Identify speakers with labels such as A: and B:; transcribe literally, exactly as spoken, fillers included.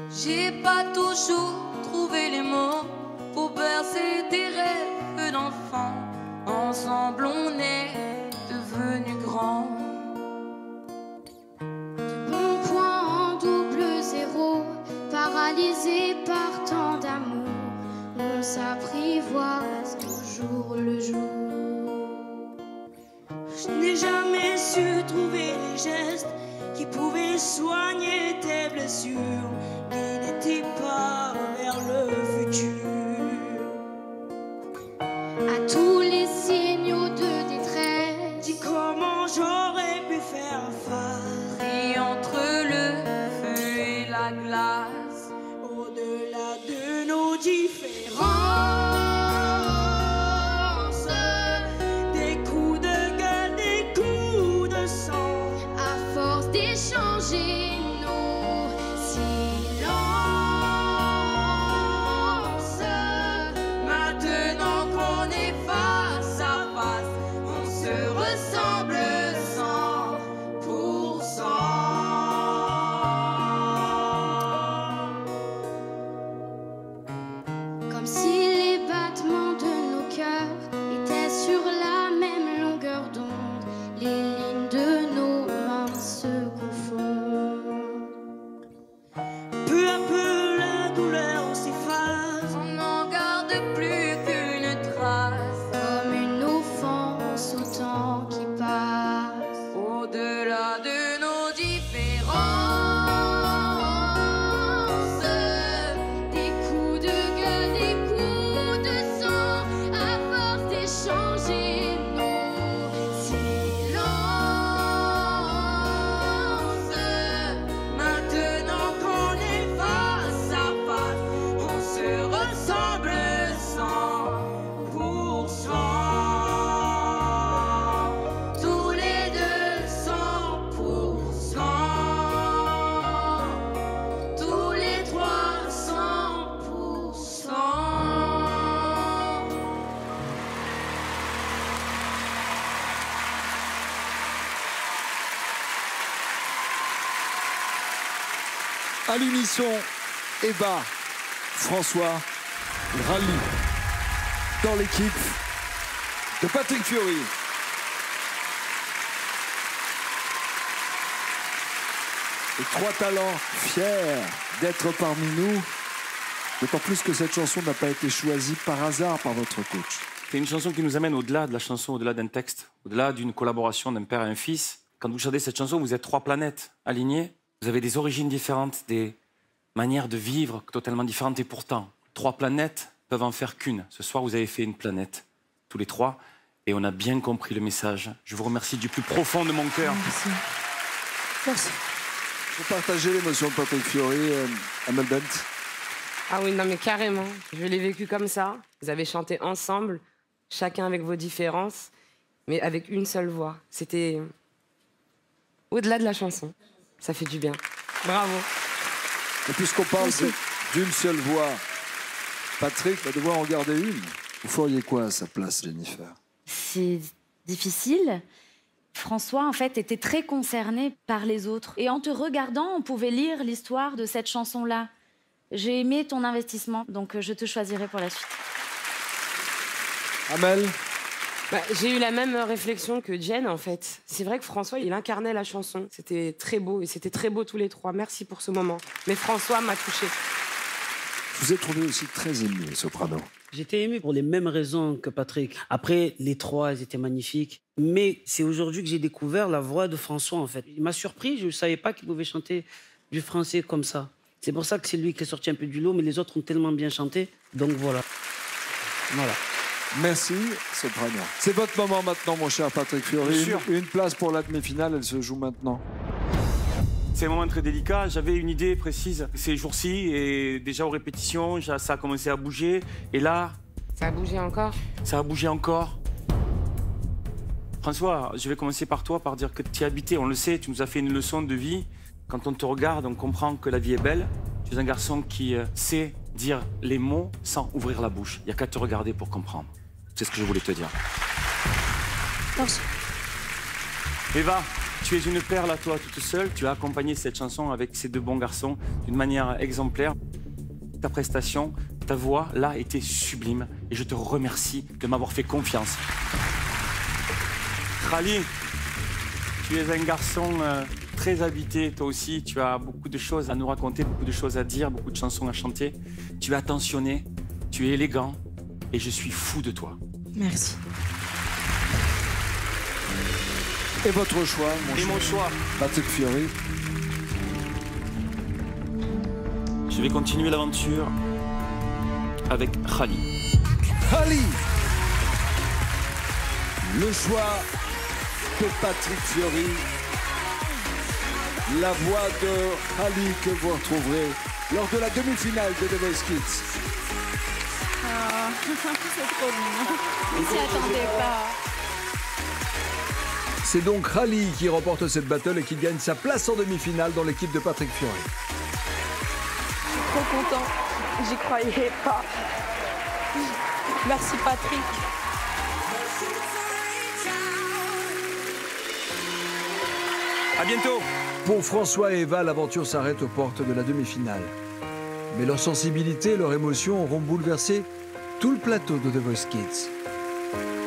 A: J'ai pas toujours trouvé les mots pour bercer tes rêves d'enfant. Ensemble on est devenus grands.
B: De bons points en double zéro, paralysés par tant d'amour, on s'apprivoise au jour le jour.
C: Je n'ai jamais su trouver les gestes qui pouvaient soigner tes blessures, qui n'étaient pas vers le futur.
B: À tous les signaux de détresse,
C: dis comment j'aurais pu faire face.
A: Et entre le feu et la glace,
C: au-delà de nos différences, des coups de gueule, des coups de sang,
B: à force d'échanger nos silences,
A: maintenant qu'on est face à face, on se ressemble cent pour cent.
B: comme si les battements de nos cœurs étaient sur la même longueur d'onde, les lignes de nos mains se confondent.
C: peu à peu la douleur s'efface.
A: On n'en garde plus qu'une trace,
B: Comme une offense au temps qui passe.
A: au-delà de nos différences,
B: Des coups de gueule, des coups de sang, à force d'échanger nos silences.
A: maintenant qu'on est face à face, on se ressemble cent pour cent. Tous les deux cent pour cent. Tous les trois cent pour cent.
D: À l'unisson, Eva, François, Rally, dans l'équipe de Patrick Fiori. Et trois talents fiers d'être parmi nous, d'autant plus que cette chanson n'a pas été choisie par hasard par votre coach.
E: C'est une chanson qui nous amène au-delà de la chanson, au-delà d'un texte, au-delà d'une collaboration d'un père et un fils. Quand vous chantez cette chanson, vous êtes trois planètes alignées. Vous avez des origines différentes, des manières de vivre totalement différentes. Et pourtant, trois planètes peuvent en faire qu'une. Ce soir, vous avez fait une planète, tous les trois. Et on a bien compris le message. Je vous remercie du plus profond de mon cœur.
D: Merci. Merci. Vous partagez l'émotion de Patrick Fiori, euh, Amel Bent.
F: Ah oui, non mais carrément. Je l'ai vécu comme ça. Vous avez chanté ensemble, chacun avec vos différences, mais avec une seule voix. C'était au-delà de la chanson. Ça fait du bien. Bravo.
D: Et puisqu'on parle de- d'une seule voix, Patrick va devoir en garder une. Vous feriez quoi à sa place, Jennifer?
G: C'est difficile. François, en fait, était très concerné par les autres. Et en te regardant, on pouvait lire l'histoire de cette chanson-là. J'ai aimé ton investissement, donc euh, je te choisirai pour la suite.
D: Amel?
F: Bah, j'ai eu la même réflexion que Jen, en fait. C'est vrai que François, il incarnait la chanson. C'était très beau, et c'était très beau tous les trois. Merci pour ce moment. Mais François m'a touchée.
D: Je vous ai trouvé aussi très ému, soprano.
H: J'étais ému pour les mêmes raisons que Patrick. Après, les trois, ils étaient magnifiques. Mais c'est aujourd'hui que j'ai découvert la voix de François, en fait. Il m'a surpris, je ne savais pas qu'il pouvait chanter du français comme ça. C'est pour ça que c'est lui qui est sorti un peu du lot, mais les autres ont tellement bien chanté. Donc voilà. Voilà.
D: Merci, soprano. C'est votre moment maintenant, mon cher Patrick Fiori.
E: Bien sûr.
D: Une, une place pour la demi-finale, elle se joue maintenant.
E: C'est un moment très délicat. J'avais une idée précise ces jours-ci et déjà aux répétitions, ça a commencé à bouger. Et là,
F: Ça a bougé encore?
E: ça a bougé encore. François, je vais commencer par toi, par dire que tu es habité. On le sait, tu nous as fait une leçon de vie. Quand on te regarde, on comprend que la vie est belle. Tu es un garçon qui euh, sait dire les mots sans ouvrir la bouche. Il n'y a qu'à te regarder pour comprendre. C'est ce que je voulais te dire.
D: Merci.
E: Eva, Tu es une perle à toi toute seule. Tu as accompagné cette chanson avec ces deux bons garçons d'une manière exemplaire. Ta prestation, ta voix, là, était sublime. Et je te remercie de m'avoir fait confiance. Khali, tu es un garçon euh, très habité, toi aussi. Tu as beaucoup de choses à nous raconter, beaucoup de choses à dire, beaucoup de chansons à chanter. Tu es attentionné, tu es élégant. Et je suis fou de toi.
C: Merci.
D: Et votre choix, mon
E: Et
D: cher
E: mon choix.
D: Patrick Fiori.
E: Je vais continuer l'aventure avec Khali.
D: Khali. Le choix de Patrick Fiori. La voix de Khali que vous retrouverez lors de la demi-finale de The Voice Kids.
G: Oh, c'est trop mignon. On s'y attendait pas.
I: C'est donc Khali qui remporte cette battle et qui gagne sa place en demi-finale dans l'équipe de Patrick Fiori.
C: Je suis trop content. J'y croyais pas. Merci Patrick.
E: À bientôt.
I: Pour François et Eva, l'aventure s'arrête aux portes de la demi-finale. Mais leur sensibilité et leur émotion auront bouleversé tout le plateau de The Voice Kids.